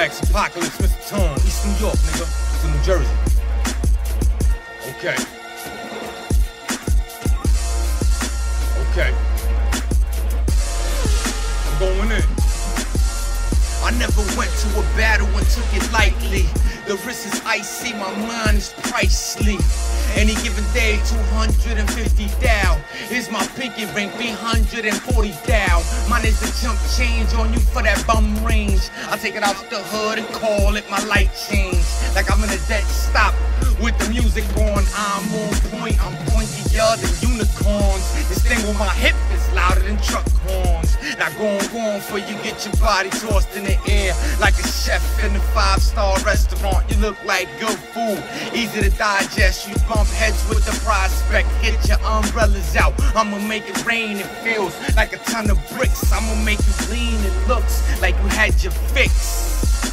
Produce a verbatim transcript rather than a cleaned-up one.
A-Lex, Apocalypse, Mister Tone, East New York, nigga, to New Jersey. Okay. Okay. I'm going in. I never went to a battle and took it lightly. The wrist is icy, my mind is priceless. Any given day, two hundred fifty thou. Here's my pinky ring, three hundred forty thou. Mine is the jump change on you for that bum range. I take it out the hood and call it my light change. Like I'm in a dead stop with the music on. I'm on point, I'm pointier than unicorns. This thing with my hip is louder than truck horns. Now go on, go on for you get your body tossed in the air like a chef in a five-star restaurant. You look like good food, easy to digest. You bump heads with the prospect, get your umbrellas out. I'ma make it rain, it feels like a ton of bricks. I'ma make you lean, it looks like you had your fix.